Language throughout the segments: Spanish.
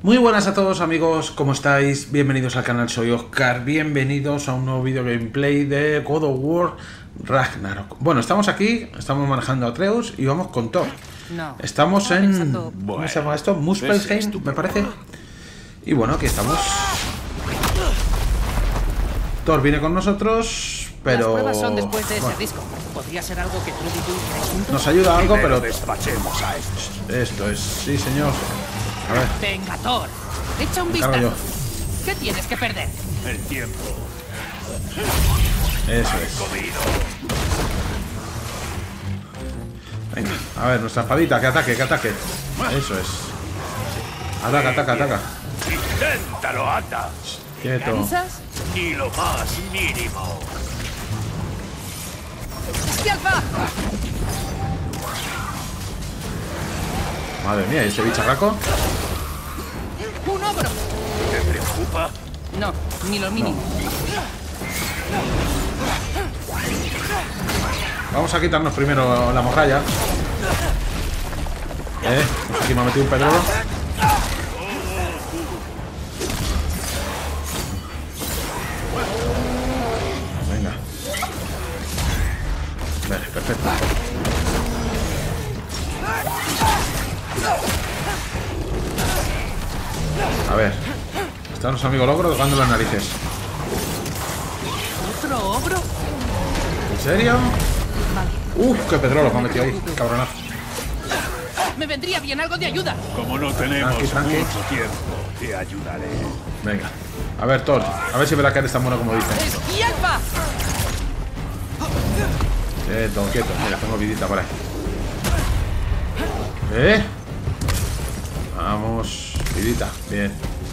Muy buenas a todos amigos, ¿cómo estáis? Bienvenidos al canal, soy Oscar, bienvenidos a un nuevo video gameplay de God of War Ragnarok. Bueno, estamos aquí, estamos manejando a Atreus y vamos con Thor. Estamos en... ¿cómo se llama esto? Muspelheim, me parece. Y bueno, aquí estamos. Thor viene con nosotros, pero... Las pruebas son después de ese disco. Podría ser algo que tú y tú queráis juntos. Nos ayuda algo, pero... despachemos a estos. Esto es, sí señor. A ver. Venga, Thor, echa un Me encargo vistazo. ¿Qué tienes que perder? El tiempo. Eso es. Venga, a ver, nuestra espadita, que ataque, que ataque. Eso es. Ataca, ataca, ataca. Inténtalo, ata. Quieto. ¿Cansas? Ni lo más mínimo. ¡Sí, Alfa! Madre mía, ¿y este bicharraco? ¡Un ogro! ¿Te preocupa? No, ni lo mínimo. Vamos a quitarnos primero la morralla. Aquí me ha metido un pedrolo. Venga. Vale, perfecto. A ver. Están los amigos logros tocando las narices. ¿Otro ogro? ¿En serio? Uf, qué pedrolo me ha metido ahí, cabronazo. Me vendría bien algo de ayuda. Como no tenemos Tranqui, tranqui. mucho tiempo, te ayudaré. Venga. A ver, Thor. A ver si verá que eres tan bueno como dicen. ¡Esquí, Alfa! Quieto, quieto. Mira, tengo vidita por ahí. Vamos. Vidita. Bien.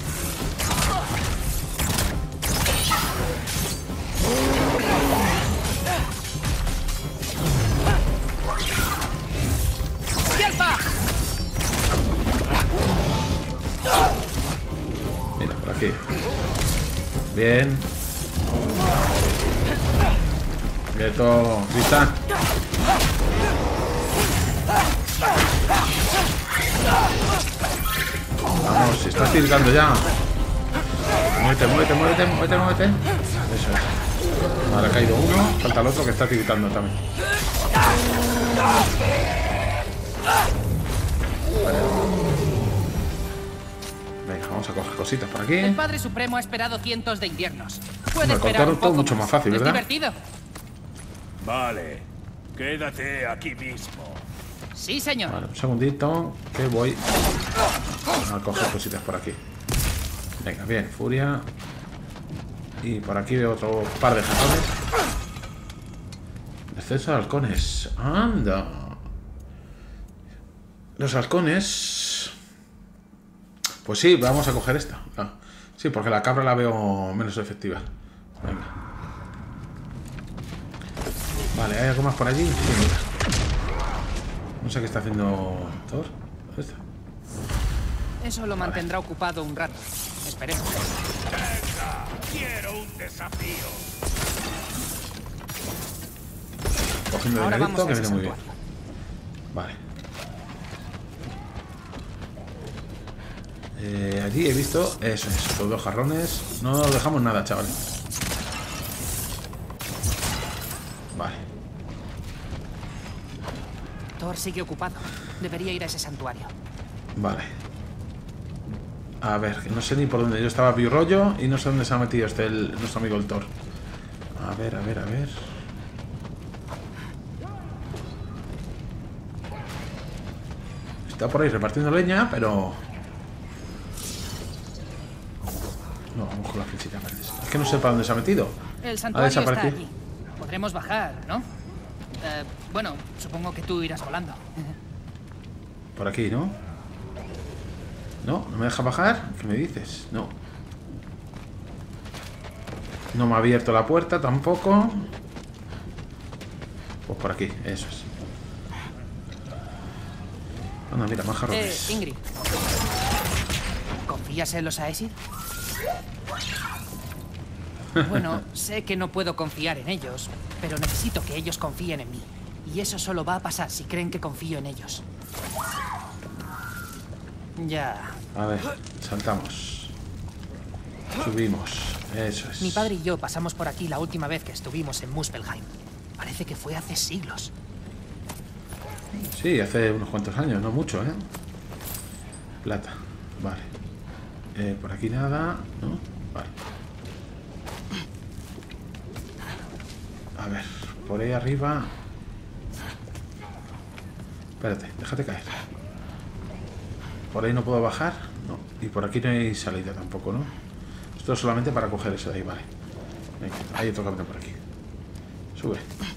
¡Sí, Alfa! Mira, por aquí. Bien. Quieto. Vista. Vamos, si estás tirando ya. Muévete, muévete, muévete, muévete, muévete. Eso es. Ahora ha caído uno. Falta el otro que está tiritando también. Vale. Venga, vamos a coger cositas por aquí. El Padre Supremo ha esperado cientos de inviernos. Puede Bueno, esperar con un todo poco mucho más fácil, Es ¿verdad? divertido. Vale, quédate aquí mismo. Sí, señor. Vale, un segundito, que voy a coger cositas por aquí. Venga, bien, furia. Y por aquí veo otro par de jatones. Descenso de halcones. Anda. Los halcones. Pues sí, vamos a coger esta. Ah, sí, porque la cabra la veo menos efectiva. Venga. Vale, ¿hay algo más por allí? Sí, mira. No sé qué está haciendo Thor. ¿Dónde está? Eso lo mantendrá ocupado un rato. Esperemos. Venga, quiero un desafío. Cogiendo el Ahora dinerito, vamos a que ese viene muy bien. santuario. Vale. Allí he visto... Eso es, los dos jarrones. No dejamos nada, chavales. Vale. Thor sigue ocupado. Debería ir a ese santuario. Vale. A ver, que no sé ni por dónde. Yo estaba rollo y no sé dónde se ha metido nuestro amigo el Thor. A ver, a ver, a ver. Está por ahí repartiendo leña, pero... No, vamos con las flechitas verdes. Es que no sé para dónde se ha metido. El santuario está desaparecido. allí. Podremos bajar, ¿no? Bueno, supongo que tú irás volando. Por aquí, ¿no? ¿No? ¿No me deja bajar? ¿Qué me dices? No. No me ha abierto la puerta tampoco. Pues por aquí, eso es. Anda, mira, más jarrones. Ingrid. ¿Confías en los Aesir? Bueno, sé que no puedo confiar en ellos, pero necesito que ellos confíen en mí. Y eso solo va a pasar si creen que confío en ellos. Ya. A ver, saltamos. Subimos. Eso es. Mi padre y yo pasamos por aquí la última vez que estuvimos en Muspelheim. Parece que fue hace siglos. Sí, hace unos cuantos años, no mucho, ¿eh? Plata. Vale. Por aquí nada, ¿no? Vale. A ver, por ahí arriba. Espérate, déjate caer. Por ahí no puedo bajar. No. Y por aquí no hay salida tampoco, ¿no? Esto es solamente para coger eso de ahí, vale. Venga, hay otro camino por aquí. Sube.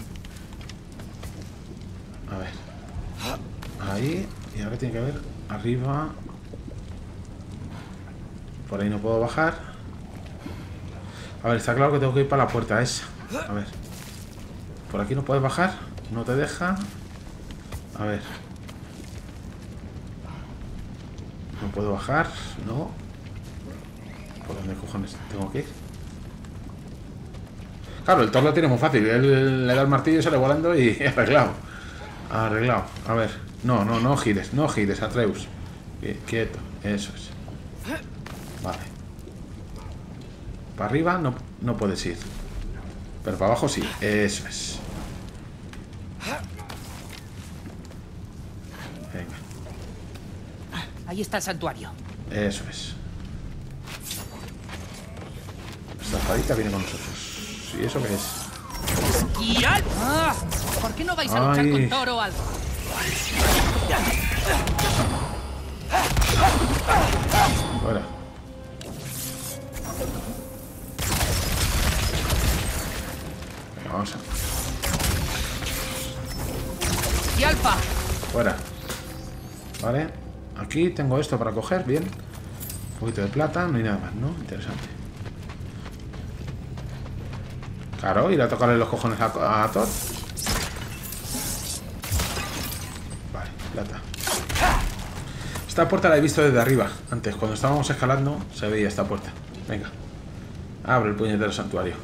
A ver. Ahí. Y ahora tiene que haber arriba. Por ahí no puedo bajar. A ver, está claro que tengo que ir para la puerta esa. A ver. Por aquí no puedes bajar. No te deja. A ver. No puedo bajar. No. ¿Por dónde cojones tengo que ir? Claro, el Thor lo tiene muy fácil. Él le da el martillo y sale volando y arreglado. Arreglado. A ver. No gires. No gires, Atreus. Quieto. Eso es. Vale. Para arriba no puedes ir. Pero para abajo sí. Eso es. Venga. Ahí está el santuario. Eso es. Esta espadita viene con nosotros. ¿Y eso qué es? ¡Esquial! ¡Ah! ¿Por qué no vais a luchar con Thor o algo? Fuera. Venga, vamos a... ¡Y Alfa! Fuera. Vale. Aquí tengo esto para coger. Bien. Un poquito de plata. No hay nada más, ¿no? Interesante. Claro, ir a tocarle los cojones a Thor. Vale, plata. Esta puerta la he visto desde arriba. Antes, cuando estábamos escalando, se veía esta puerta. Venga. Abre el puñetero santuario.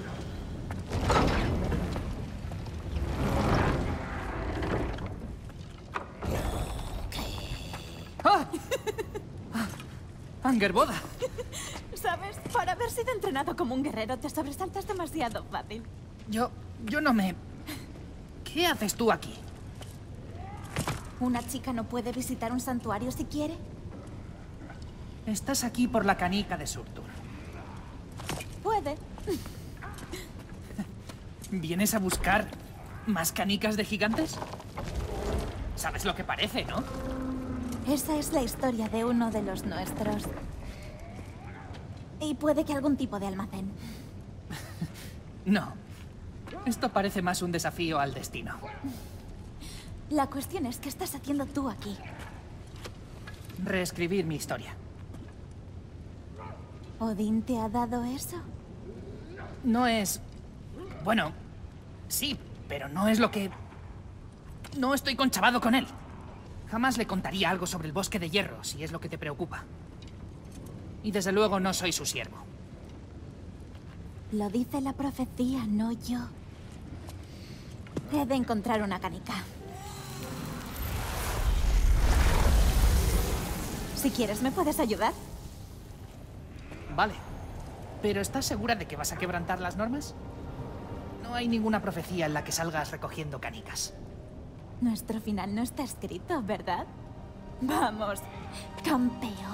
¡Angerboda! ¿Sabes? Por haber sido entrenado como un guerrero, te sobresaltas demasiado fácil. Yo no me... ¿Qué haces tú aquí? ¿Una chica no puede visitar un santuario si quiere? Estás aquí por la canica de Surtur. Puede. ¿Vienes a buscar más canicas de gigantes? ¿Sabes lo que parece, no? Esa es la historia de uno de los nuestros. Y puede que algún tipo de almacén. No. Esto parece más un desafío al destino. La cuestión es, ¿qué estás haciendo tú aquí? Reescribir mi historia. ¿Odín te ha dado eso? No es... Bueno, sí, pero no es lo que... No estoy conchavado con él. Jamás le contaría algo sobre el bosque de hierro, si es lo que te preocupa. Y desde luego no soy su siervo. Lo dice la profecía, no yo. He de encontrar una canica. Si quieres, ¿me puedes ayudar? Vale. ¿Pero estás segura de que vas a quebrantar las normas? No hay ninguna profecía en la que salgas recogiendo canicas. Nuestro final no está escrito, ¿verdad? Vamos, campeón.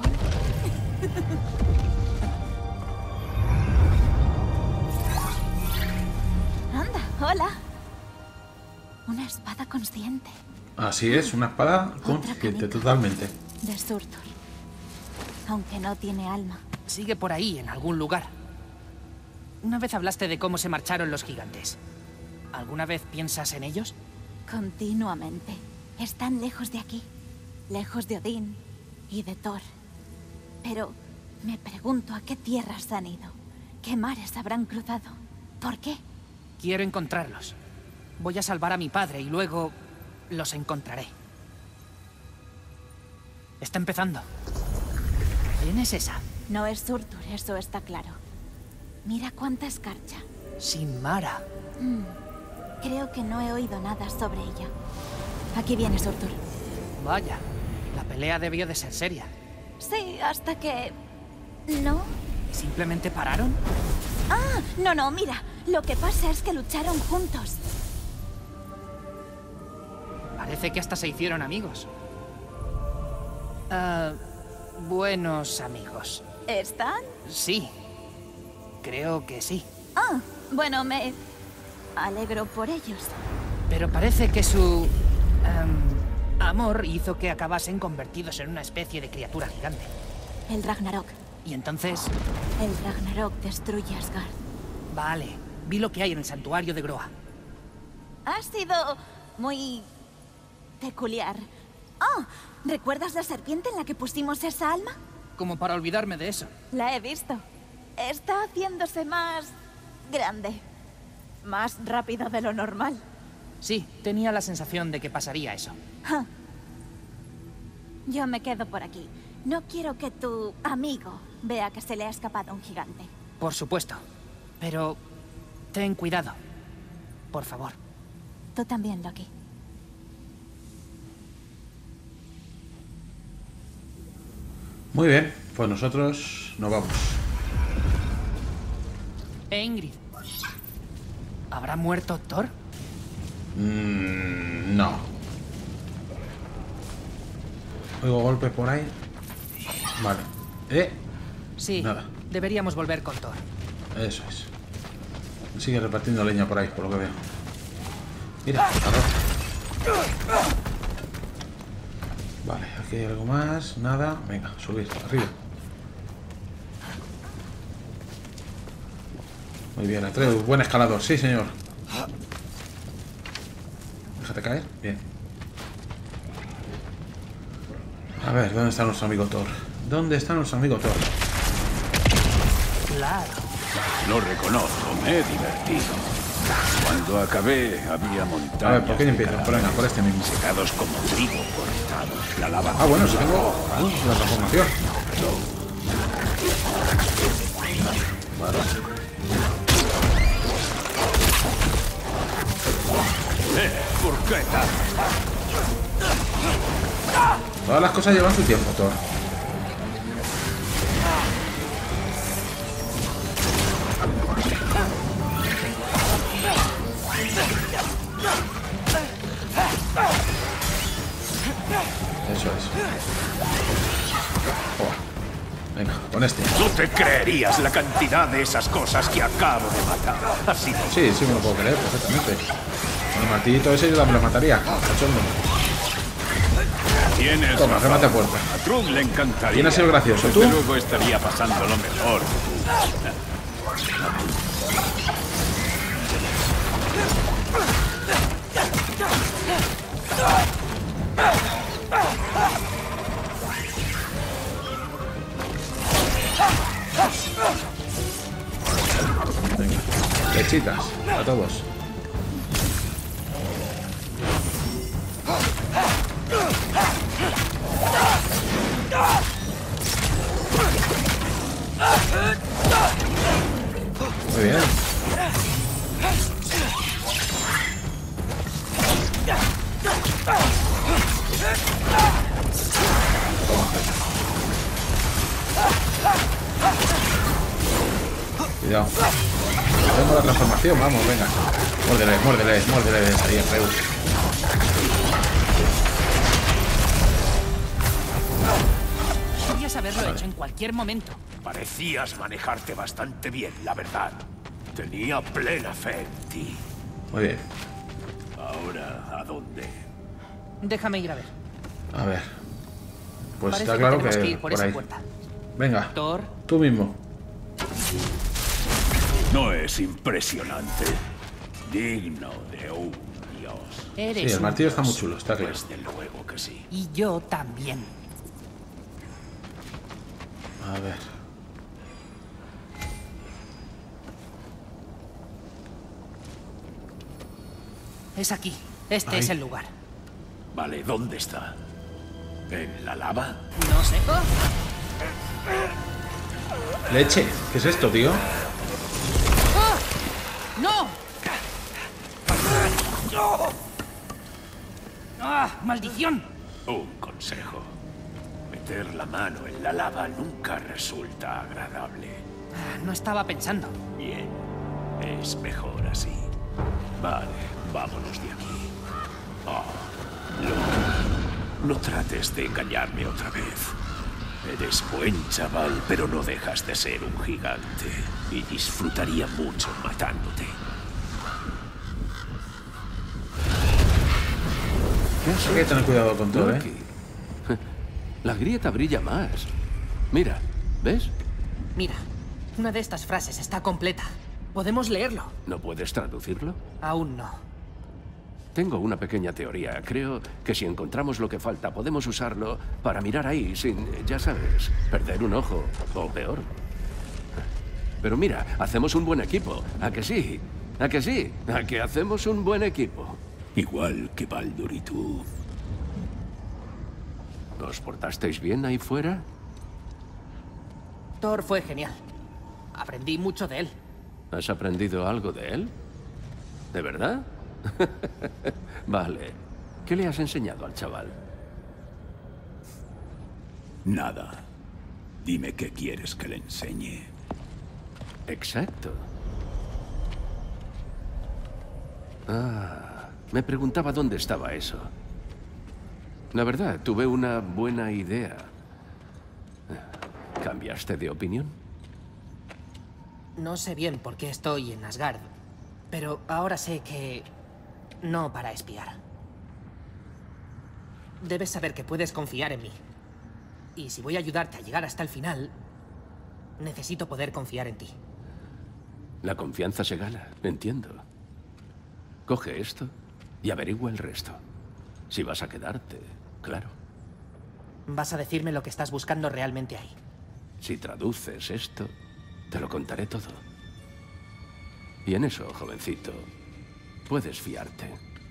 Anda, hola. Una espada consciente. Así es, una espada consciente, totalmente. De Surtur. Aunque no tiene alma. Sigue por ahí, en algún lugar. Una vez hablaste de cómo se marcharon los gigantes. ¿Alguna vez piensas en ellos? Continuamente. Están lejos de aquí. Lejos de Odín y de Thor. Pero me pregunto a qué tierras han ido. ¿Qué mares habrán cruzado? ¿Por qué? Quiero encontrarlos. Voy a salvar a mi padre y luego los encontraré. Está empezando. ¿Quién es esa? No es Surtur, eso está claro. Mira cuánta escarcha. Sinmara. Creo que no he oído nada sobre ella. Aquí viene Surtur. Vaya, la pelea debió de ser seria. Sí, hasta que... ¿No? ¿Simplemente pararon? Ah, no, mira. Lo que pasa es que lucharon juntos. Parece que hasta se hicieron amigos. Buenos amigos. ¿Están? Sí. Creo que sí. Ah, bueno, me alegro por ellos. Pero parece que su... amor hizo que acabasen convertidos en una especie de criatura gigante. El Ragnarok. Y entonces... El Ragnarok destruye Asgard. Vale, vi lo que hay en el santuario de Groa. Ha sido muy peculiar. Oh, ¿recuerdas la serpiente en la que pusimos esa alma? Como para olvidarme de eso. La he visto. Está haciéndose más grande. Más rápido de lo normal. Sí, tenía la sensación de que pasaría eso. Ja. Yo me quedo por aquí. No quiero que tu amigo vea que se le ha escapado un gigante. Por supuesto. Pero... ten cuidado. Por favor. Tú también, Loki. Muy bien, pues nosotros nos vamos. Ingrid. ¿Habrá muerto Thor? No. Oigo golpes por ahí. Vale. Sí, Nada. deberíamos volver con Thor. Eso es. Sigue repartiendo leña por ahí, por lo que veo. Mira, arroz. Vale, aquí hay algo más. Nada. Venga, subir, arriba. Muy bien, Atreus. Buen escalador, sí, señor. Déjate caer. Bien. A ver, ¿dónde está nuestro amigo Thor? ¿Dónde está nuestro amigo Thor? Claro. Lo reconozco, me he divertido. Cuando acabé, había montañas. A ver, ¿por quién empiezo? Por venga, por este mismo. Secados como trigo cortados. La lava. Ah, bueno, si tengo la transformación. Vale. ¿Por qué tal? Todas las cosas llevan su tiempo, Thor. Eso es. Joder. Venga, con este. No te creerías la cantidad de esas cosas que acabo de matar. Así no. Sí, sí me lo puedo creer perfectamente. Con el martillito ese yo también lo mataría. Cachondo. Tienes Toma, razón. remate a puerta. A Trump le encantaría. ¿Quién ha sido gracioso, tú? Desde luego estaría pasando lo mejor. Venga. Lechitas. A todos. Muy bien. Cuidado. Tengo la transformación, vamos, venga. Muérdeles, muérdeles, muérdeles. Ahí, Atreus. Podrías haberlo hecho en cualquier momento. Parecías manejarte bastante bien, la verdad. Tenía plena fe en ti. Muy bien. Ahora, ¿a dónde? Déjame ir a ver. A ver. Pues Parece está claro tenemos que que ir por esa ahí. puerta. Venga, Thor, tú mismo. ¿No es impresionante? Digno de un dios. eres Sí, el un martillo está dios. muy chulo, está claro. Desde luego que sí. Y yo también. A ver. Es aquí. Este Ahí. es el lugar. Vale, ¿dónde está? ¿En la lava? No sé. Leche. ¿Qué es esto, tío? ¡No! ¡Ah! ¡Maldición! Un consejo. Me Meter la mano en la lava nunca resulta agradable. No estaba pensando. Bien, es mejor así. Vale, vámonos de aquí. Oh, Loki, no trates de engañarme otra vez. Eres buen chaval, pero no dejas de ser un gigante. Y disfrutaría mucho matándote. Hay que tener cuidado con todo, Loki. La grieta brilla más. Mira, ¿ves? Mira, una de estas frases está completa. Podemos leerlo. ¿No puedes traducirlo? Aún no. Tengo una pequeña teoría. Creo que si encontramos lo que falta, podemos usarlo para mirar ahí sin, ya sabes, perder un ojo. O peor. Pero mira, hacemos un buen equipo. ¿A que sí? ¿A que sí? ¿A que hacemos un buen equipo? Igual que Baldur y tú. ¿Os portasteis bien ahí fuera? Thor fue genial. Aprendí mucho de él. ¿Has aprendido algo de él? ¿De verdad? Vale. ¿Qué le has enseñado al chaval? Nada. Dime qué quieres que le enseñe. Exacto. Me preguntaba dónde estaba eso. La verdad, tuve una buena idea. ¿Cambiaste de opinión? No sé bien por qué estoy en Asgard, pero ahora sé que... no para espiar. Debes saber que puedes confiar en mí. Y si voy a ayudarte a llegar hasta el final, necesito poder confiar en ti. La confianza se gana, entiendo. Coge esto y averigua el resto. Si vas a quedarte, claro. Vas a decirme lo que estás buscando realmente ahí. Si traduces esto, te lo contaré todo. Y en eso, jovencito, puedes fiarte.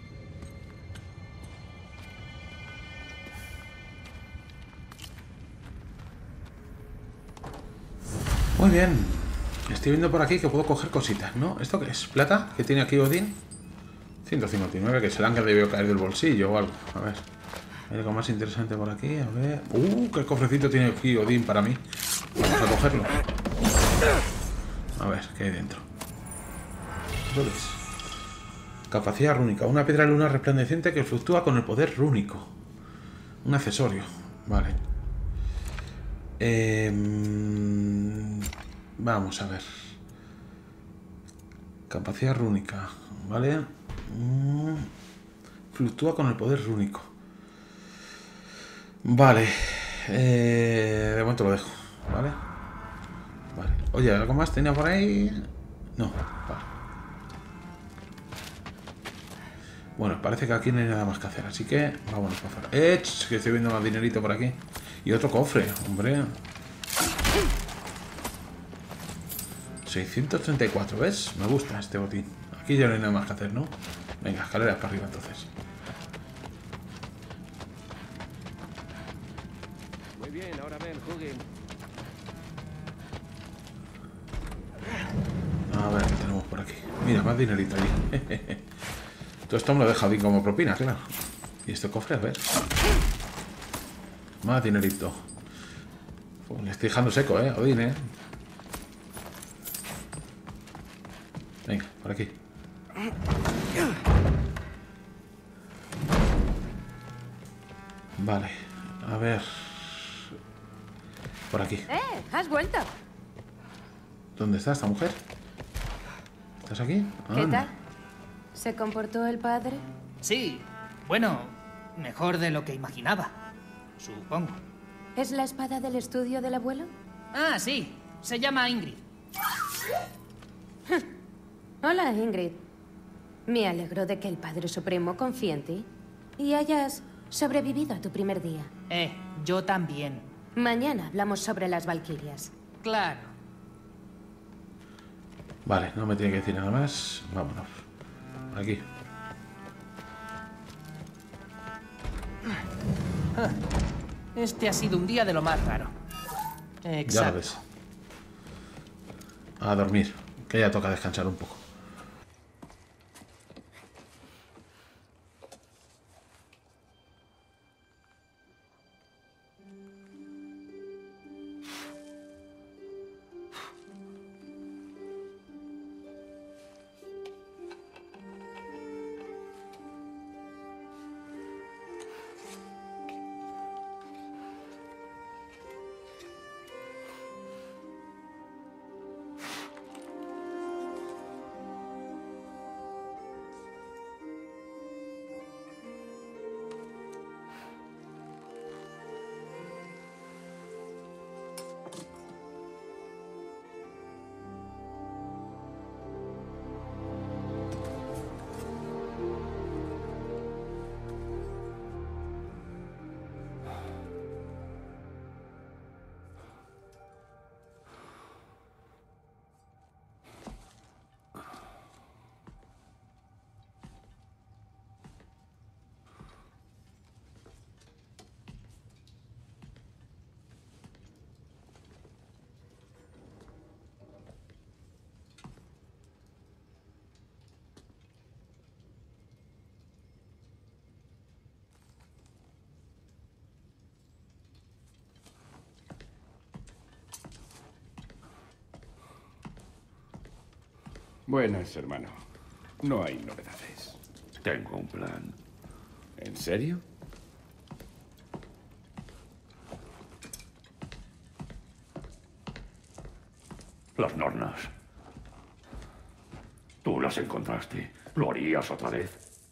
Muy bien. Estoy viendo por aquí que puedo coger cositas, ¿no? ¿Esto qué es? ¿Plata? ¿Qué tiene aquí Odín? 159, que serán que debió caer del bolsillo o algo. A ver. Hay algo más interesante por aquí. A ver. ¡Qué cofrecito tiene aquí Odín para mí! Vamos a cogerlo. A ver, ¿qué hay dentro? ¿Esto qué es? Capacidad rúnica. Una piedra luna resplandeciente que fluctúa con el poder rúnico. Un accesorio. Vale. Vamos a ver. Capacidad rúnica. Vale. Fluctúa con el poder rúnico. Vale. De momento lo dejo. Vale. Vale. Oye, ¿algo más tenía por ahí? No. Vale. Bueno, parece que aquí no hay nada más que hacer. Así que vámonos para afuera. Que estoy viendo más dinerito por aquí. Y otro cofre, hombre. 634, ¿ves? Me gusta este botín. Aquí ya no hay nada más que hacer, ¿no? Venga, escaleras para arriba entonces. Muy bien, ahora ven, Hugin. A ver, ¿qué tenemos por aquí? Mira, más dinerito allí. Todo esto me lo deja bien como propina, claro. Y este cofre, a ver. Más dinerito. Le estoy dejando seco, Odín, Venga, por aquí. Vale, a ver. Por aquí. ¿Has vuelto? ¿Dónde está esta mujer? ¿Estás aquí? ¿Qué Anda. tal? ¿Se comportó el padre? Sí, bueno, mejor de lo que imaginaba, supongo. ¿Es la espada del estudio del abuelo? Ah, sí, se llama Ingrid. Hola, Ingrid. Me alegro de que el Padre Supremo confíe en ti y hayas sobrevivido a tu primer día. Yo también. Mañana hablamos sobre las Valquirias. Claro. Vale, no me tiene que decir nada más. Vámonos. Aquí. Este ha sido un día de lo más raro. Ya lo Exacto. ves. A dormir, que ya toca descansar un poco. Buenas, hermano. No hay novedades. Tengo un plan. ¿En serio? Las Nornas. Tú las encontraste. ¿Lo harías otra vez?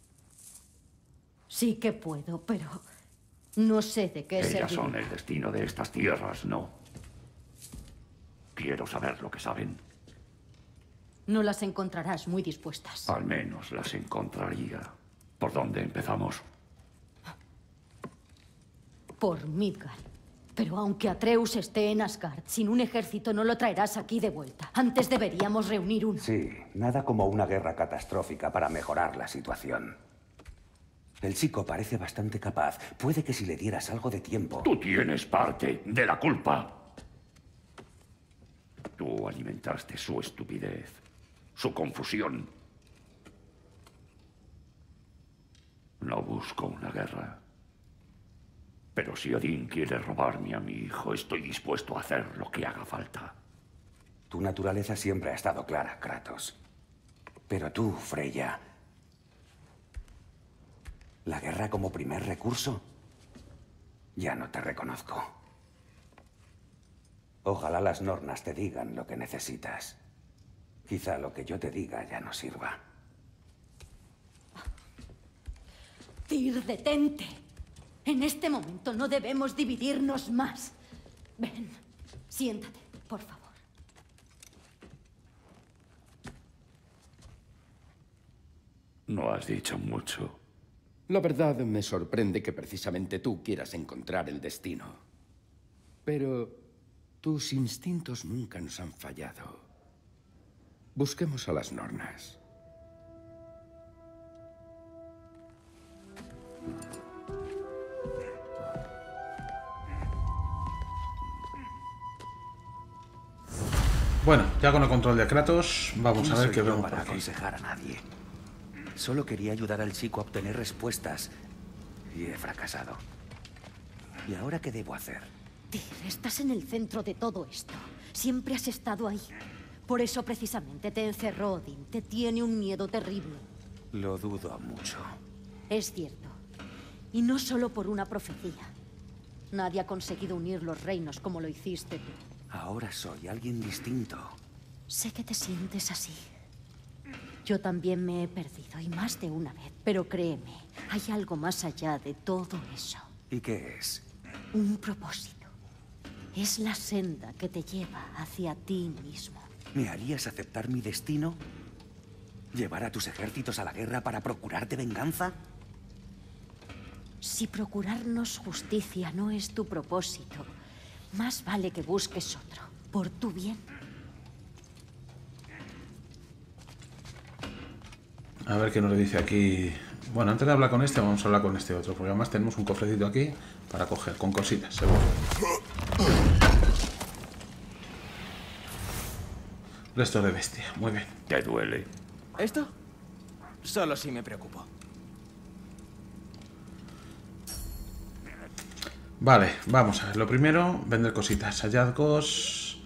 Sí que puedo, pero no sé de qué Ellas serviría. son el destino de estas tierras, ¿no? Quiero saber lo que saben. No las encontrarás muy dispuestas. Al menos las encontraría. ¿Por dónde empezamos? Por Midgard. Pero aunque Atreus esté en Asgard, sin un ejército no lo traerás aquí de vuelta. Antes deberíamos reunir uno. Sí, nada como una guerra catastrófica para mejorar la situación. El chico parece bastante capaz. Puede que si le dieras algo de tiempo... Tú tienes parte de la culpa. Tú alimentaste su estupidez, su confusión. No busco una guerra. Pero si Odín quiere robarme a mi hijo, estoy dispuesto a hacer lo que haga falta. Tu naturaleza siempre ha estado clara, Kratos. Pero tú, Freya... ¿La guerra como primer recurso? Ya no te reconozco. Ojalá las Nornas te digan lo que necesitas. Quizá lo que yo te diga ya no sirva. Tyr, detente. En este momento no debemos dividirnos más. Ven, siéntate, por favor. No has dicho mucho. La verdad me sorprende que precisamente tú quieras encontrar el destino. Pero tus instintos nunca nos han fallado. Busquemos a las Nornas. Bueno, ya con el control de Kratos, vamos a ver qué soy yo vemos por para aquí. aconsejar a nadie. Solo quería ayudar al chico a obtener respuestas. Y he fracasado. ¿Y ahora qué debo hacer? Tyr, estás en el centro de todo esto. Siempre has estado ahí. Por eso precisamente te encerró Odín. Te tiene un miedo terrible. Lo dudo mucho. Es cierto. Y no solo por una profecía. Nadie ha conseguido unir los reinos como lo hiciste tú. Ahora soy alguien distinto. Sé que te sientes así. Yo también me he perdido, y más de una vez. Pero créeme, hay algo más allá de todo eso. ¿Y qué es? Un propósito. Es la senda que te lleva hacia ti mismo. ¿Me harías aceptar mi destino? ¿Llevar a tus ejércitos a la guerra para procurarte venganza? Si procurarnos justicia no es tu propósito, más vale que busques otro, por tu bien. A ver qué nos dice aquí. Bueno, antes de hablar con este, vamos a hablar con este otro, porque además tenemos un cofrecito aquí para coger, con cositas, seguro. Resto de bestia, muy bien. ¿Te duele? ¿Esto? Solo si me preocupo. Vale, vamos a ver. Lo primero, vender cositas. Hallazgos.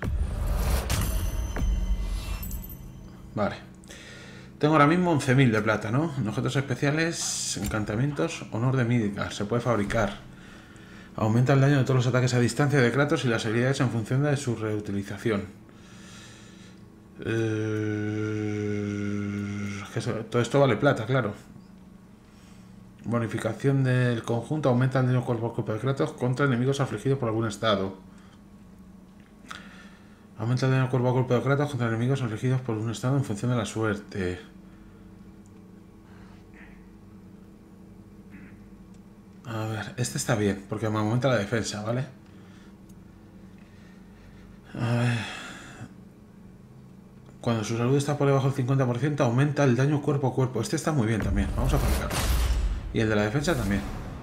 Vale. Tengo ahora mismo 11.000 de plata, ¿no? En objetos especiales, encantamientos, honor de Midgard. Se puede fabricar. Aumenta el daño de todos los ataques a distancia de Kratos y las habilidades en función de su reutilización. Todo esto vale plata, claro. Bonificación del conjunto. Aumenta el daño cuerpo a cuerpo de Kratos contra enemigos afligidos por algún estado. Aumenta el daño cuerpo a cuerpo de Kratos contra enemigos afligidos por un estado en función de la suerte. A ver, este está bien, porque me aumenta la defensa, ¿vale? A ver. Cuando su salud está por debajo del 50%, aumenta el daño cuerpo a cuerpo. Este está muy bien también, vamos a fabricarlo. Y el de la defensa también.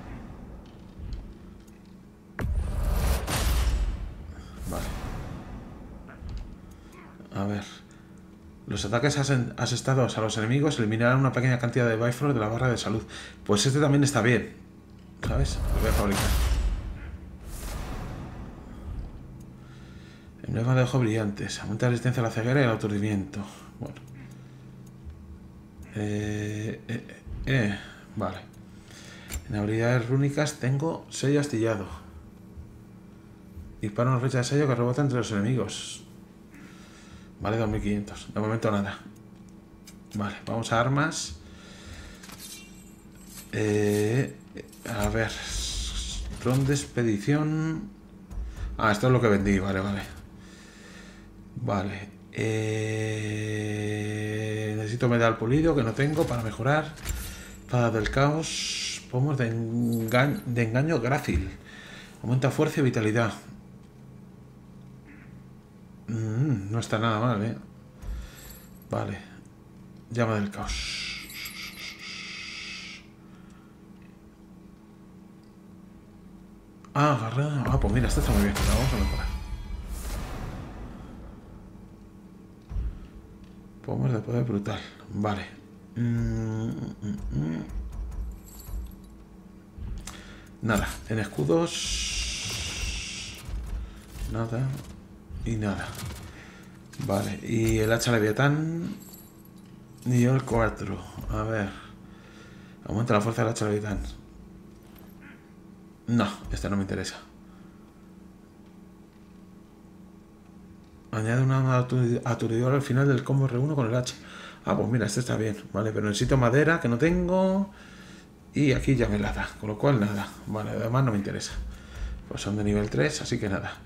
A ver. Los ataques asestados a los enemigos eliminarán una pequeña cantidad de Bifrost de la barra de salud. Pues este también está bien. ¿Sabes? Lo voy a fabricar. Emblema de ojo brillantes. Aumenta la resistencia a la ceguera y al aturdimiento. Bueno. Vale. En habilidades rúnicas tengo sello astillado. Dispara una flecha de sello que rebota entre los enemigos. Vale, 2500. De momento nada. Vale, vamos a armas. A ver. Ron de expedición. Ah, esto es lo que vendí. Vale, vale. Vale. Necesito metal pulido que no tengo para mejorar. Espada del caos. Pomos de engaño grácil. Aumenta fuerza y vitalidad. No está nada mal, ¿eh? Vale. Llama del caos. Ah, agarrada. Ah, pues mira, esta está muy bien. La vamos a mejorar. Pomos de poder brutal. Vale. Nada. En escudos. Nada. Y nada. Vale. Y el hacha leviatán. Nivel 4. A ver. Aumenta la fuerza del hacha leviatán. No, este no me interesa. Añade una aturdidora al final del combo R1 con el hacha. Ah, pues mira, este está bien. Vale, pero necesito madera que no tengo. Y aquí ya me la da. Con lo cual nada. Vale, además no me interesa. Pues son de nivel 3, así que nada.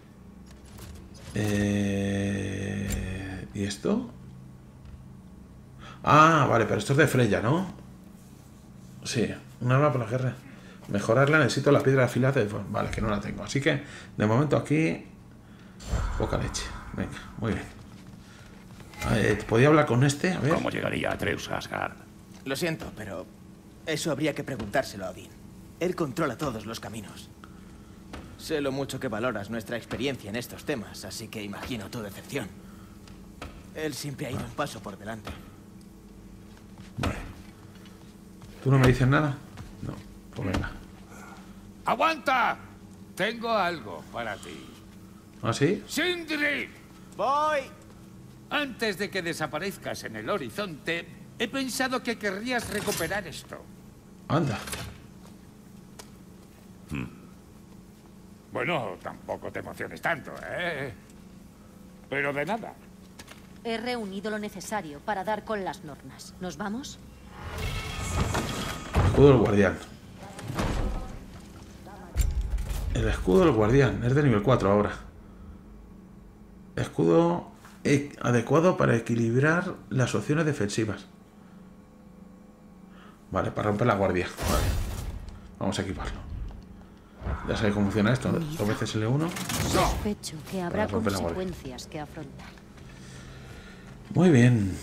¿Y esto? Ah, vale, pero esto es de Freya, ¿no? Sí, un arma por la guerra. Mejorarla, necesito la piedra afilada. Vale, que no la tengo. Así que, de momento aquí... Poca leche. Venga, muy bien. ¿Podía hablar con este? A ver. ¿Cómo llegaría Atreus a Asgard? Lo siento, pero eso habría que preguntárselo a Odín. Él controla todos los caminos. Sé lo mucho que valoras nuestra experiencia en estos temas, así que imagino tu decepción. Él siempre ha ido un paso por delante. Vale. ¿Tú no me dices nada? No, pues venga. ¡Aguanta! Tengo algo para ti. ¿Ah, sí? ¡Sindri! ¡Voy! Antes de que desaparezcas en el horizonte, he pensado que querrías recuperar esto. Anda. Bueno, tampoco te emociones tanto, ¿eh? Pero de nada. He reunido lo necesario para dar con las nornas. ¿Nos vamos? Escudo del guardián. El escudo del guardián. Es de nivel 4 ahora. Escudo adecuado para equilibrar las opciones defensivas. Vale, para romper la guardia. Vale. Vamos a equiparlo. Ya sabéis cómo funciona esto, ¿no? 2 veces L1. Sospecho que habrá consecuencias que afrontar. Muy bien.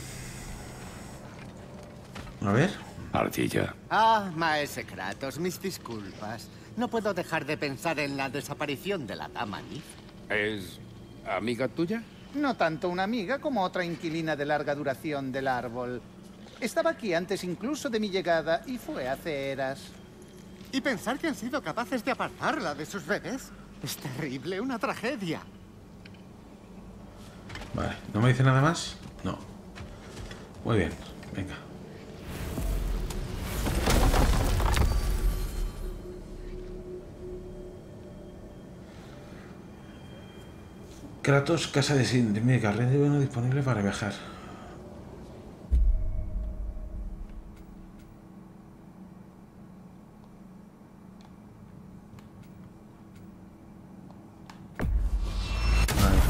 A ver. Arcilla. Ah, maese Kratos, mis disculpas. No puedo dejar de pensar en la desaparición de la dama Nif. ¿Es amiga tuya? No tanto una amiga como otra inquilina de larga duración del árbol. Estaba aquí antes incluso de mi llegada y fue hace eras. Y pensar que han sido capaces de apartarla de sus bebés. Es terrible, una tragedia. Vale, ¿no me dice nada más? No. Muy bien, venga. Kratos, casa de Sindri. Mira, carrera bueno disponible para viajar. Vale.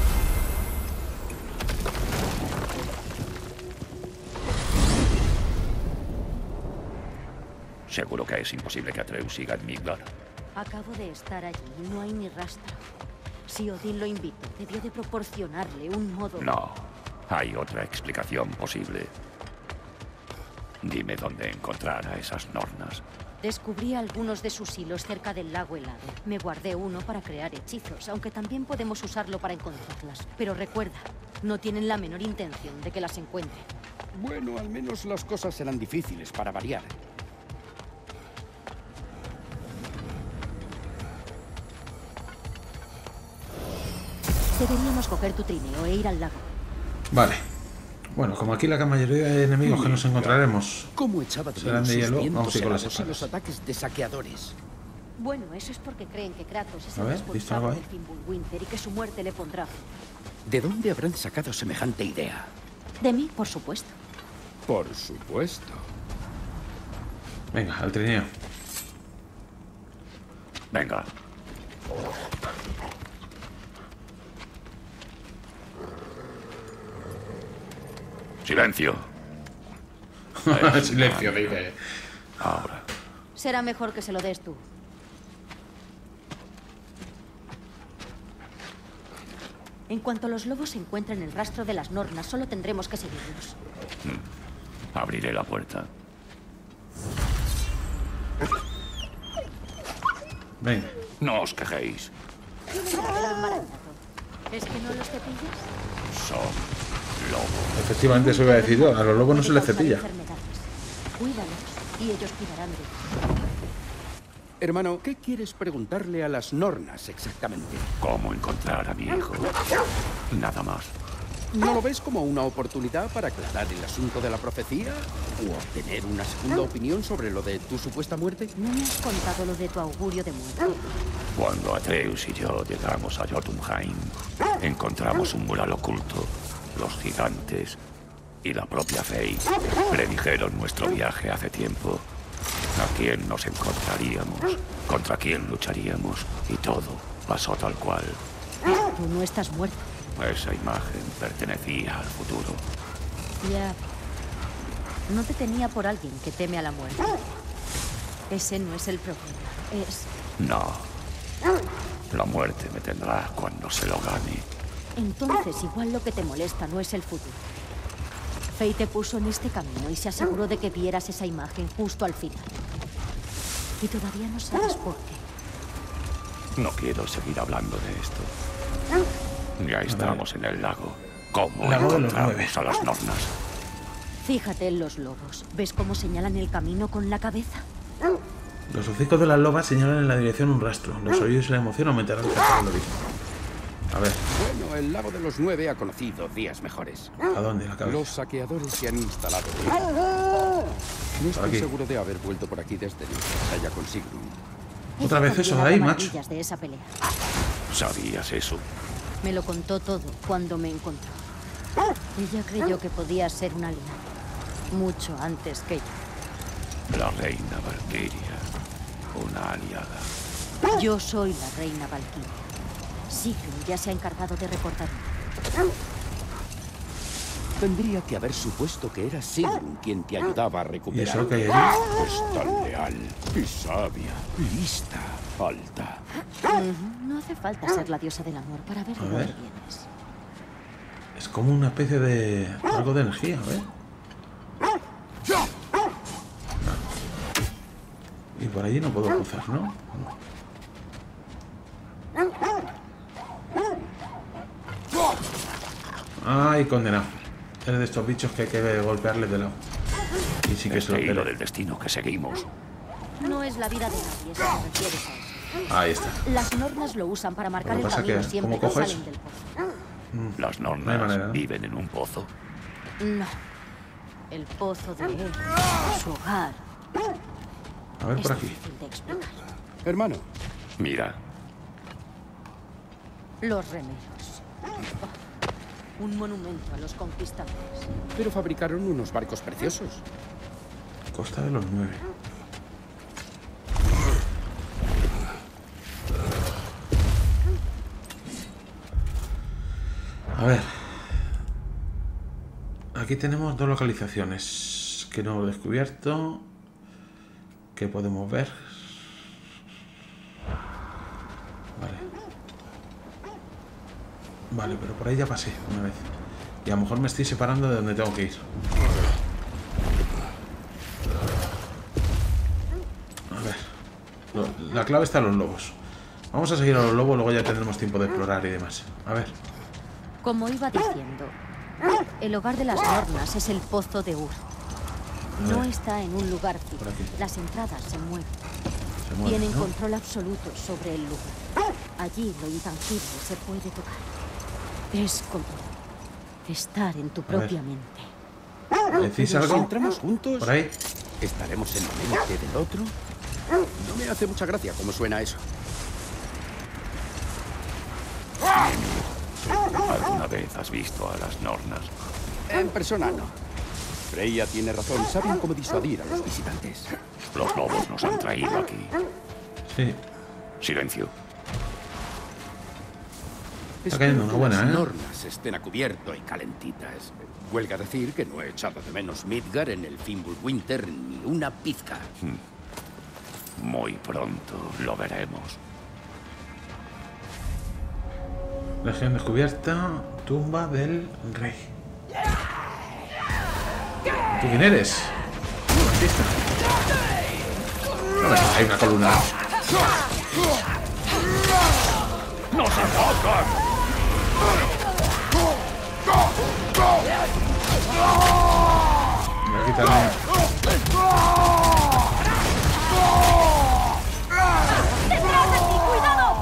Seguro que es imposible que Atreus siga en Midgard. Acabo de estar allí y no hay ni rastro. Si Odín lo invitó, debió de proporcionarle un modo... No, hay otra explicación posible. Dime dónde encontrar a esas nornas. Descubrí algunos de sus hilos cerca del lago helado. Me guardé uno para crear hechizos, aunque también podemos usarlo para encontrarlas. Pero recuerda, no tienen la menor intención de que las encuentren. Bueno, al menos las cosas serán difíciles para variar. Deberíamos coger tu trineo e ir al lago. Vale. Bueno, como aquí la mayoría de enemigos que nos encontraremos ¿Cómo echaba de serán menos de sus hielo, vientos vamos a ir con las helados y los espadas. ataques de saqueadores? Bueno, eso es porque creen que Kratos es A el ver, ¿visto algo responsable ahí? del Fimbulwinter y que su muerte le pondrá fin. ¿De dónde habrán sacado semejante idea? De mí, por supuesto. Por supuesto. Venga, al trineo. Venga. Silencio. Silencio, dice. Ahora. Será mejor que se lo des tú. En cuanto los lobos encuentren el rastro de las Nornas, solo tendremos que seguirlos. Abriré la puerta. Venga. No os quejéis. ¿Es que no los cepillas? Son lobos. Efectivamente, eso iba a decir yo. A los lobos no se les cepilla. Cuídalos y ellos cuidarán de ti. Hermano, ¿qué quieres preguntarle a las Nornas exactamente? ¿Cómo encontrar a mi hijo? Nada más. ¿No lo ves como una oportunidad para aclarar el asunto de la profecía? ¿O obtener una segunda opinión sobre lo de tu supuesta muerte? No me has contado lo de tu augurio de muerte. Cuando Atreus y yo llegamos a Jotunheim, encontramos un mural oculto. Los gigantes y la propia Fey predijeron nuestro viaje hace tiempo. A quién nos encontraríamos, contra quién lucharíamos, y todo pasó tal cual. Tú no estás muerto. Esa imagen pertenecía al futuro. Ya. No te tenía por alguien que teme a la muerte. Ese no es el problema. Es... No. La muerte me tendrá cuando se lo gane. Entonces, igual lo que te molesta no es el futuro. Fey te puso en este camino y se aseguró de que vieras esa imagen justo al final. Y todavía no sabes por qué. No quiero seguir hablando de esto. Ya estamos en el lago. ¿Cómo Lago de los encontramos a las Nornas? Fíjate en los lobos. ¿Ves cómo señalan el camino con la cabeza? Los hocicos de las lobas señalan en la dirección un rastro. Los oídos y la emoción aumentarán el factor de lo visto. A ver. Bueno, el lago de los 9 ha conocido días mejores. ¿A dónde? La cabeza. Los saqueadores se han instalado. No estoy aquí. seguro de haber vuelto por aquí desde mi batalla con Sigrun. Otra vez eso de ahí, macho. De esa pelea. ¿Sabías eso? Me lo contó todo cuando me encontró. Ella creyó que podía ser una aliada. Mucho antes que yo. La reina Valkyria. Una aliada. Yo soy la reina Valkyria. Sigrun ya se ha encargado de recordar. Tendría que haber supuesto que era Sigrun quien te ayudaba a recuperar. ¿Y eso que hay allí? Es tan leal y sabia, lista, alta. No hace falta ser la diosa del amor para ver de dónde ver. vienes. Es como una especie de... algo de energía, a ver. Y por allí no puedo cruzar, ¿no? Ay, condenado. Es de estos bichos que hay que golpearles de lado. Y sí que se lo hilo pele. del destino que seguimos. No es la vida de nadie, si te refieres a eso. Ahí está. Las normas lo usan para marcar Lo el que pasa camino que, siempre ¿cómo que coges? salen del pozo. Las No hay Nornas manera, ¿no? viven en un pozo. No. El pozo de él, su hogar. A ver por Es aquí. difícil de explicar. Hermano. Mira, Los remeros. Un monumento a los conquistadores. Pero fabricaron unos barcos preciosos. Costa de los 9. A ver. Aquí tenemos dos localizaciones que no hemos descubierto. Que podemos ver. Vale. Vale, pero por ahí ya pasé una vez. Y a lo mejor me estoy separando de donde tengo que ir. A ver. La clave está en los lobos. Vamos a seguir a los lobos, luego ya tendremos tiempo de explorar y demás. A ver. Como iba diciendo, el hogar de las nornas es el pozo de Ur. No está en un lugar fijo. Por aquí. Las entradas se mueven. Se mueven, Tienen ¿no? control absoluto sobre el lugar. Allí lo intangible se puede tocar. Es como Estar en tu propia mente. ¿Decís Si algo? entramos juntos, Por ahí. ¿estaremos en la mente del otro? No me hace mucha gracia cómo suena eso. ¿Alguna vez has visto a las Nornas? En persona no. Freya tiene razón. Saben cómo disuadir a los visitantes. Los lobos nos han traído aquí. Sí. Silencio. Está cayendo una buena, Las ¿eh? nornas estén a cubierto y calentitas. Huelga decir que no he echado de menos Midgar en el Fimbulwinter ni una pizca. Muy pronto lo veremos. Legión descubierta. Tumba del rey. ¿Tú quién eres? Hay una columna. ¡Nos atacan! Voy a quitarle. ¡Detrás de ti! ¡Cuidado!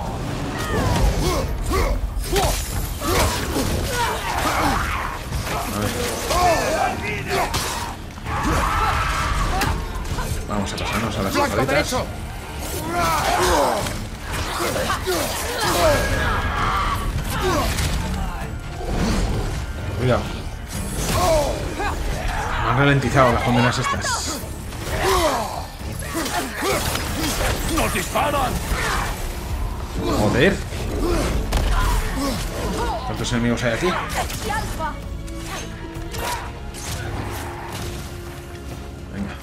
Vamos a pasarnos a las ¡Flanco espaditas. derecho! Cuidado. Me han ralentizado las condenas estas. ¡Nos disparan! Joder. ¿Cuántos enemigos hay aquí? Venga.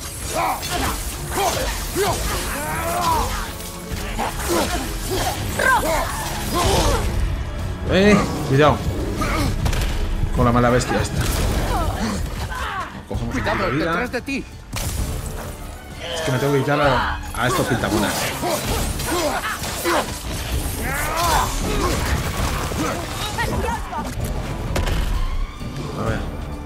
Cuidado. Con la mala bestia esta. Cogemos un poquito de vida. Detrás de ti. Es que me tengo que quitar a estos pintamonas. A ver.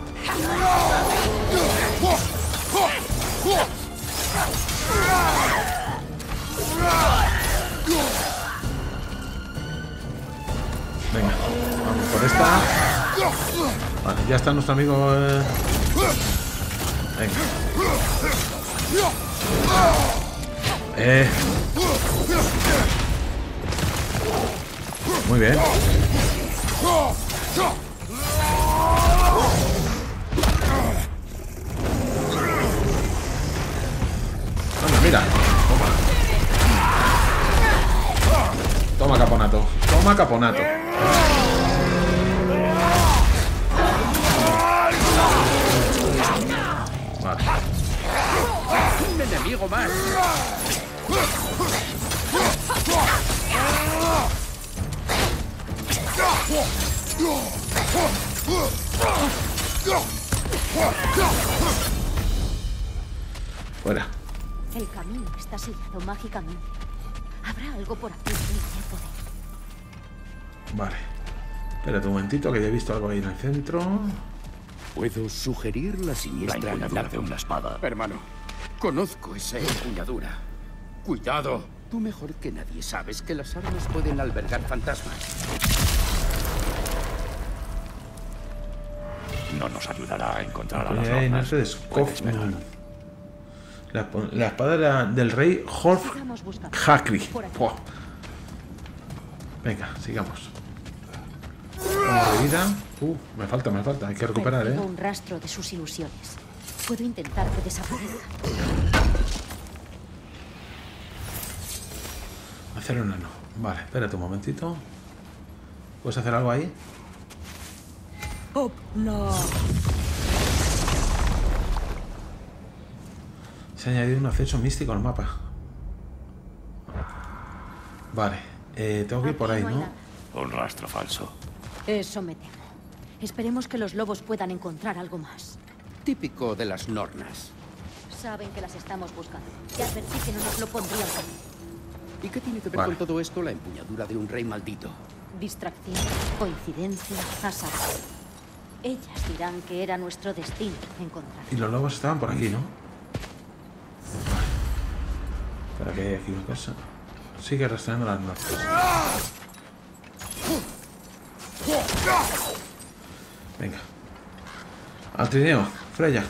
Venga, vamos por esta. Vale, ya está nuestro amigo. Venga. Muy bien. Anda, mira. Toma caponato. Toma caponato. Vale. Un enemigo más. Fuera. El camino está sellado mágicamente. Habrá algo por aquí que me poder. Vale. Espérate un momentito que ya he visto algo ahí en el centro. Puedo sugerir la La siniestra empuñadura de una espada. Hermano, conozco esa empuñadura. ¡Cuidado! Tú mejor que nadie sabes que las armas pueden albergar fantasmas. No nos ayudará a encontrar a las No Nornas. se descofre. La espada del rey Horf Hakri. Buah. Venga, sigamos. Vamos de vida. Me falta. Hay que recuperar, Percibo un rastro de sus ilusiones. Puedo intentar que desaparezca. Hacer un enano. Vale, espérate un momentito. ¿Puedes hacer algo ahí? Oh, no. Se ha añadido un acceso místico al mapa. Vale, tengo que ir por ahí, ¿no? Un rastro falso. Eso me temo. Esperemos que los lobos puedan encontrar algo más. Típico de las Nornas. Saben que las estamos buscando. Te advertí que no nos lo pondrían. ¿Y qué tiene que ver con todo esto la empuñadura de un rey maldito? Distracción, coincidencia, azar. Ellas dirán que era nuestro destino encontrar. Y los lobos estaban por aquí, ¿no? Espera, que hay aquí una cosa. Sigue rastreando las notas. Venga. Al trineo, Freya.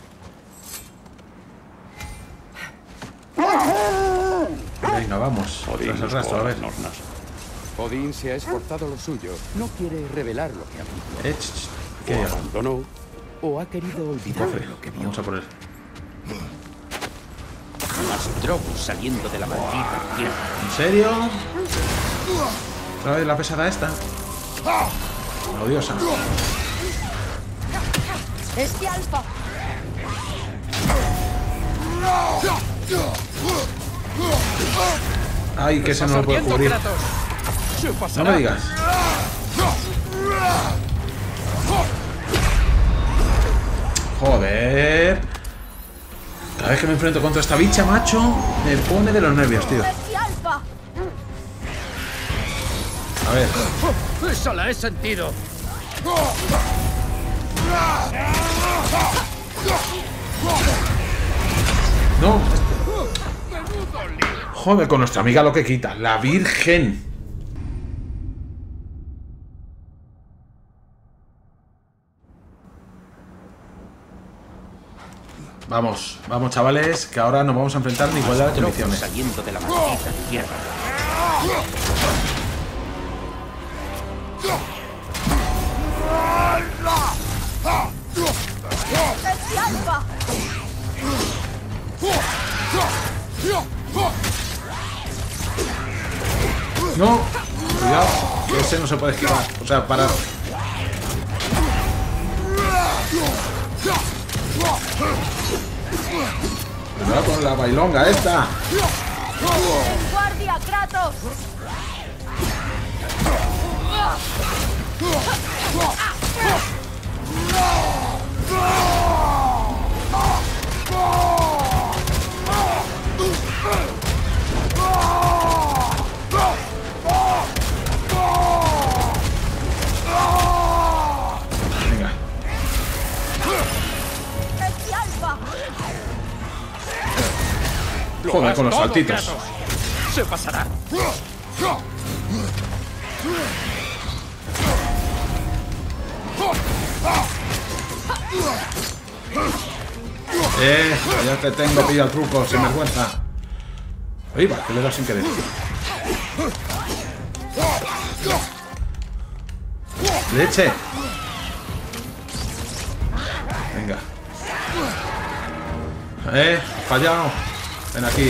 Venga, vamos. Tras el rastro, a ver. Odín se ha esforzado lo suyo. No quiere revelar lo que ha visto. ¿Qué o abandonó, o ha querido olvidar lo que vio. Vamos a poner. Más Drogon saliendo de la maldita tierra. ¿En serio? ¿Otra vez la pesada esta? La odiosa. ¡Este alfa! Ay, que ese no lo puedo cubrir. No me digas. Joder. Cada vez que me enfrento contra esta bicha, macho, me pone de los nervios, tío. A ver. ¡Eso la he sentido! No. Joder, con nuestra amiga lo que quita. La Virgen. Vamos, vamos chavales, que ahora nos vamos a enfrentar en igualdad de condiciones. Saliendo de la maldita tierra. No, cuidado, que ese no se puede esquivar. O sea, parar. Cuidado con la bailonga esta. ¡En guardia, Kratos! Venga. Joder, con los saltitos. Se pasará. Ya te tengo, pilla el truco, sin vergüenza. Ahí va, que le da sin querer. ¡Leche! Venga. Fallado. Ven aquí.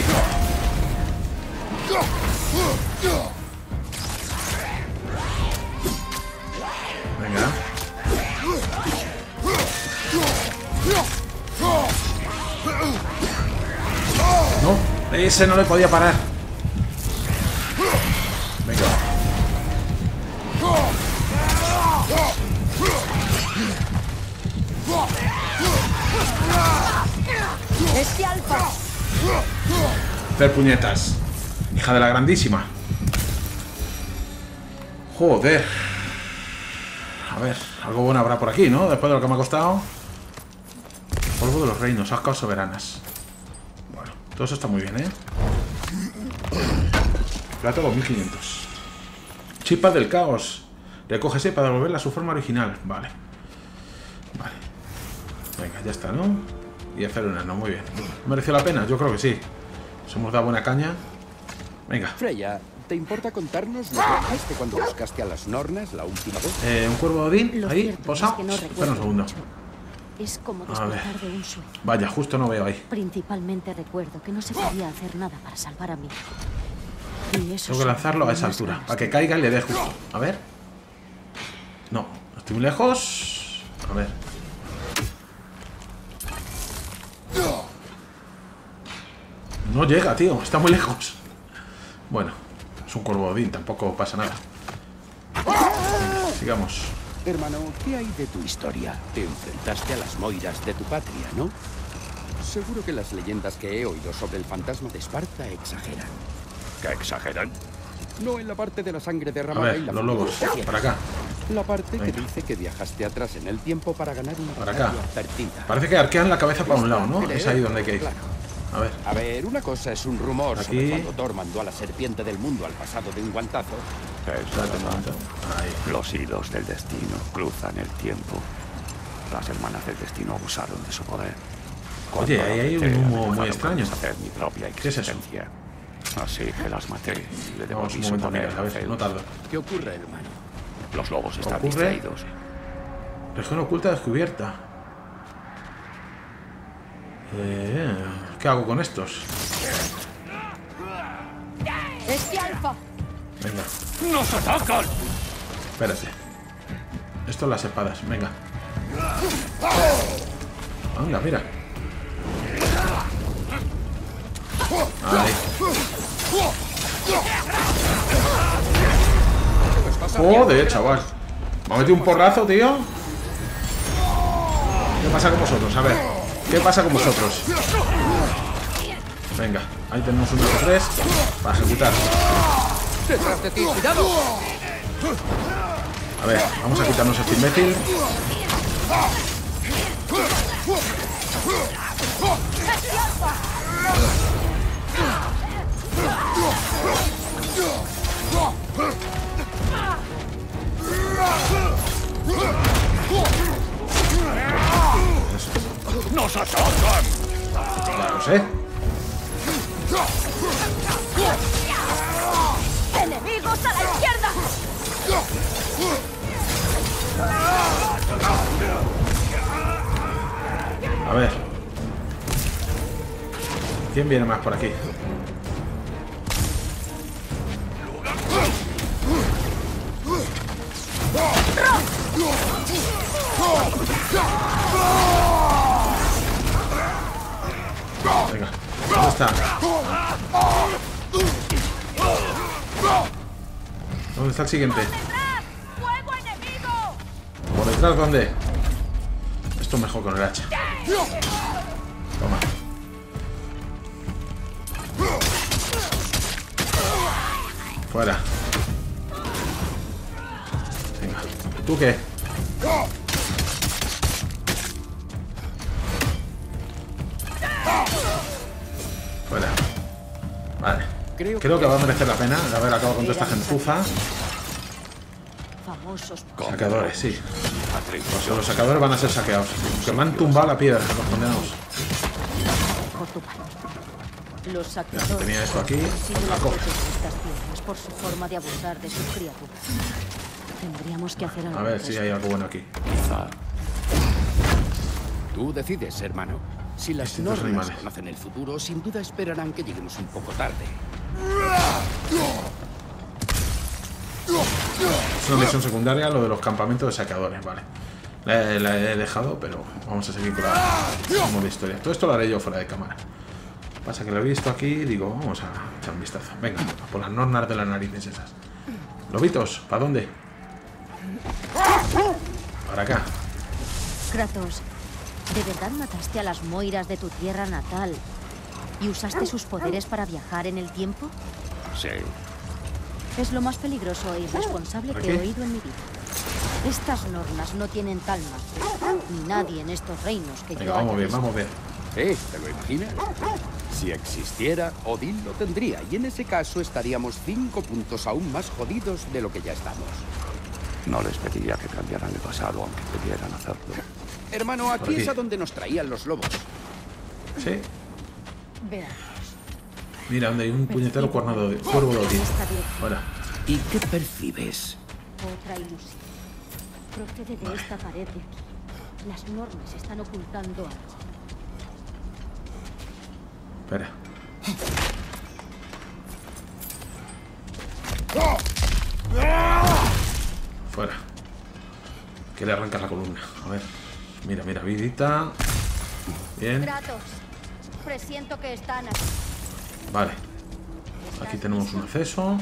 Venga. No, ese no le podía parar. Venga. ¡Este alfa! Hacer puñetas. Hija de la grandísima. Joder. A ver, algo bueno habrá por aquí, ¿no? Después de lo que me ha costado. Polvo de los reinos, ascas soberanas. Bueno, todo eso está muy bien, ¿eh? Plata 2500. Chispas del caos. Recógese para devolverla a su forma original. Vale. Vale. Venga, ya está, ¿no? Y hacer una, no, muy bien. ¿Mereció la pena? Yo creo que sí. Nos hemos dado buena caña. Venga. Freya, ¿te importa contarnos lo que hiciste cuando buscaste a las Nornas la última vez? Un cuervo de Odín, Lo ahí, cierto posado. es que no Espera recuerdo un segundo. mucho. Es como A ver. despertar de un sueño. Vaya, justo no veo ahí. Principalmente recuerdo que no se podía hacer nada para salvar a mi hijo. Y eso Tengo que lanzarlo a esa altura, para que caiga y le dé justo. A ver. No, estoy muy lejos. A ver. No llega, tío, está muy lejos. Bueno, es un cuervo Odín, tampoco pasa nada. Sigamos. Hermano, ¿qué hay de tu historia? Te enfrentaste a las Moiras de tu patria, ¿no? Seguro que las leyendas que he oído sobre el fantasma de Esparta exageran. ¿Qué exageran? No en la parte de la sangre A derramada ver, y la los lobos, para acá. La parte que Venga. dice que viajaste atrás en el tiempo para ganar una Para acá. batalla perdida. Parece que arquean la cabeza para un lado, ¿no? Creo, Es ahí donde hay que ir. claro. A ver. A ver, una cosa es un rumor sobre Aquí. cuando Thor mandó a la serpiente del mundo al pasado de un guantazo. Los hilos del destino cruzan el tiempo. Las hermanas del destino abusaron de su poder. Oye, ahí hay un humo muy extraño. Hacer mi propia ¿Qué es eso? existencia. Así que las maté y le Vamos devolví un su momento, poder amigas, a ver, Zeus. no tardo. ¿Qué ocurre, hermano? Los lobos están ¿Ocurre? distraídos. Región oculta descubierta. ¿Qué hago con estos? ¡Este alfa! Venga. ¡Nos atacan! Espérate. Esto las espadas, venga. Anda, mira. Ahí. Joder, chaval. Me ha metido un porrazo, tío. ¿Qué pasa con vosotros? A ver. ¿Qué pasa con vosotros? Venga, ahí tenemos un 3 para ejecutar. ¡Detrás de ti! ¡Cuidado! A ver, vamos a quitarnos este imbécil. ¡Nos atacan! Ya lo sé. ¡Enemigos a la izquierda! A ver. ¿Quién viene más por aquí? Venga, ¿dónde está? ¿Dónde está el siguiente? ¡Fuego enemigo! ¿Por detrás dónde? Esto es mejor con el hacha. Toma. Fuera. Venga. ¿Tú qué? Fuera. Vale. Creo que va a merecer la pena de haber acabado con toda esta gentuza. Famosos. Saqueadores, sí. Los sacadores van a ser saqueados. Que me han tumbado la piedra, los condenados. Por tu parte. Los saqueadores Tenía esto aquí. han sido La las coge. voces de estas tierras por su forma de abusar de sus criaturas. Tendríamos que hacer algo. A ver al si hay respecto. algo bueno aquí. Tú decides, hermano. Si las Distintos normas animales. conocen el futuro, sin duda esperarán que lleguemos un poco tarde. Es una misión secundaria, lo de los campamentos de saqueadores, vale. La he dejado, pero vamos a seguir con la modo historia. Todo esto lo haré yo fuera de cámara. Pasa que lo he visto aquí y digo, vamos a echar un vistazo. Venga, a por las nornas de las narices esas. Lobitos, ¿para dónde? Para acá. Kratos, ¿de verdad mataste a las moiras de tu tierra natal y usaste sus poderes para viajar en el tiempo? Sí. Es lo más peligroso e irresponsable ¿Por que he qué? oído en mi vida. Estas nornas no tienen tal magia, ni nadie en estos reinos que Venga, yo vamos haya bien, visto. vamos bien. ¿Te lo imaginas? Si existiera, Odín lo tendría, y en ese caso estaríamos 5 puntos aún más jodidos de lo que ya estamos. No les pediría que cambiaran el pasado, aunque pudieran hacerlo. Hermano, Por aquí aquí. es a donde nos traían los lobos. Sí. Veamos. Mira, donde hay un puñetero cuervo de Odín. Fuera. ¿Y qué percibes? Otra ilusión. Procede de esta pared de aquí. Las normas están ocultando algo. Espera. Fuera. Que le arrancas la columna. A ver. Mira, mira, vidita. Bien. Kratos, presiento que están aquí. Vale. Aquí tenemos un acceso.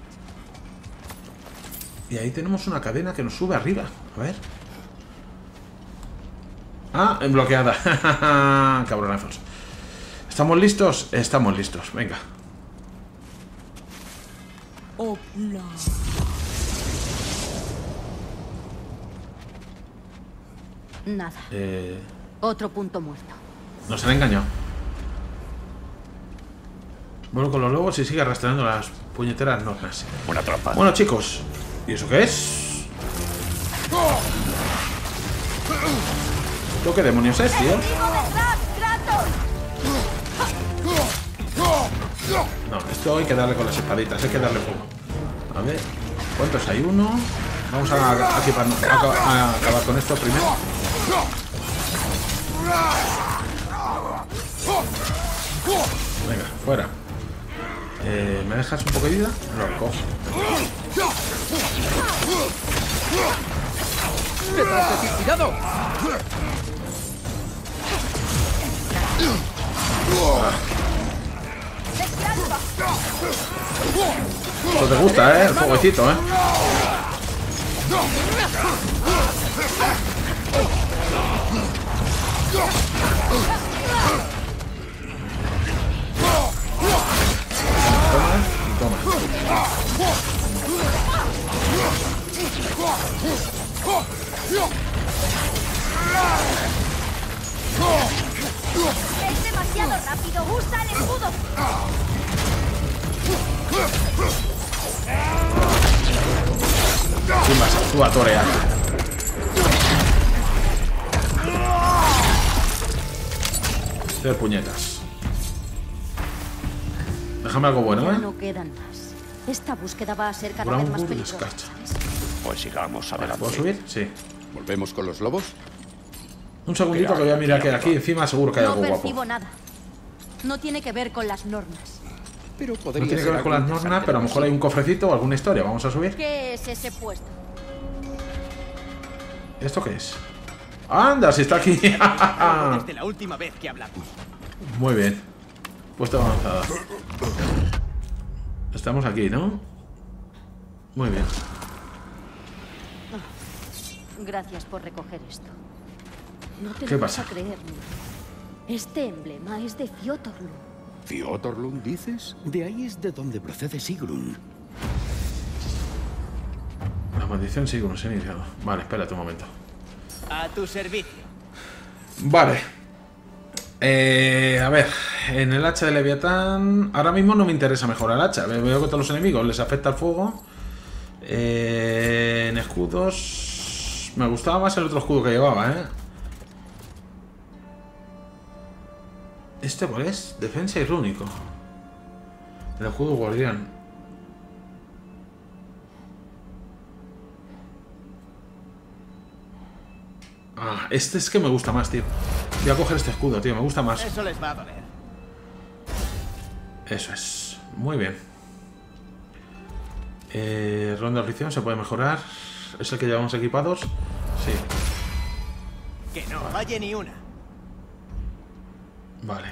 Y ahí tenemos una cadena que nos sube arriba. A ver. Ah, bloqueada. Cabronazos. ¿Estamos listos? Estamos listos. Venga. Oh, no. Nada. Otro punto muerto. Nos han engañado. Vuelvo con los lobos y sigue arrastrando las puñeteras nornas. Una trampa. Bueno, chicos, ¿y eso qué es? ¿Esto qué demonios es, tío? No, esto hay que darle con las espaditas, hay que darle fuego. A ver, ¿cuántos hay? Uno. Vamos a acabar con esto primero. Venga, fuera. ¿Me dejas un poco de vida? Lo cojo. ¡Detrás de ti, cuidado! Esto te gusta, el fueguecito, Toma. Es demasiado rápido. Usa el escudo. ¿Quién vas tú a torear? De puñetas. Déjame algo bueno, Ya no quedan más. Esta búsqueda va a ser cada vez más peligrosa, ¿sabes? Pues sigamos adelante. ¿Puedo subir? Sí. ¿Volvemos con los lobos? Un segundito que voy a mirar que aquí encima seguro que hay algo No guapo. percibo nada. No tiene que ver con las normas. Pero No tiene que ver con las normas, pero a lo mejor hay un cofrecito o alguna historia. Vamos a subir. ¿Qué es ese puesto? ¿Esto qué es? ¡Anda! Si está aquí. Desde la última vez que hablamos. Muy bien. Puesto avanzada. Estamos aquí, ¿no? Muy bien. Gracias por recoger esto. No te ¿Qué lo vas pasa? a creer, Nick. Este emblema es de Fjotorlund. ¿Fjotorlund dices? De ahí es de donde procede Sigrun. La maldición Sigrun se ha iniciado. Vale, espérate un momento. A tu servicio. Vale. A ver, en el hacha de Leviatán ahora mismo no me interesa mejorar el hacha. Veo que a todos los enemigos les afecta el fuego. En escudos me gustaba más el otro escudo que llevaba, ¿Este cuál es? Defensa y rúnico. El escudo guardián. Ah, este es que me gusta más, tío. Voy a coger este escudo, tío. Me gusta más. Eso les va a doler. Eso es. Muy bien. Ronda de aflicción se puede mejorar. ¿Es el que llevamos equipados? Sí. Que no falle ni una. Vale.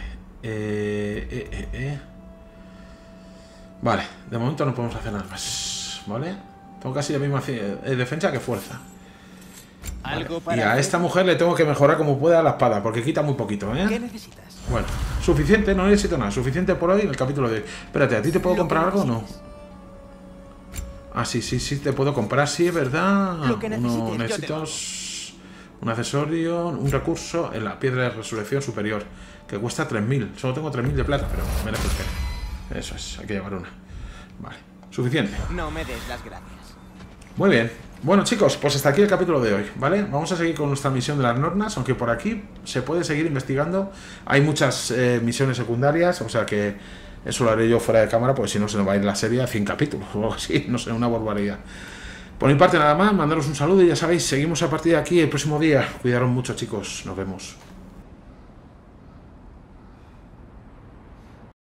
Vale. De momento no podemos hacer nada más. ¿Vale? Tengo casi la misma defensa que fuerza. Algo Vale. para Y a esta mujer le tengo que mejorar como pueda la espada, porque quita muy poquito, ¿Qué necesitas? Bueno, suficiente, no necesito nada. Suficiente por hoy en el capítulo de hoy. Espérate, ¿a ti te puedo comprar algo o no? Ah, sí, te puedo comprar, sí, es verdad. Lo que necesites, Necesito un accesorio, un recurso en la piedra de resurrección superior, que cuesta 3000. Solo tengo 3000 de plata, pero merece el pena. Eso es, hay que llevar una. Vale, suficiente. No me des las gracias. Muy bien. Bueno, chicos, pues hasta aquí el capítulo de hoy, ¿vale? Vamos a seguir con nuestra misión de las Nornas, aunque por aquí se puede seguir investigando. Hay muchas misiones secundarias, o sea que eso lo haré yo fuera de cámara, porque si no se nos va a ir la serie a 100 capítulos o algo así, no sé, una barbaridad. Por mi parte nada más, mandaros un saludo y ya sabéis, seguimos a partir de aquí el próximo día. Cuidaros mucho, chicos, nos vemos.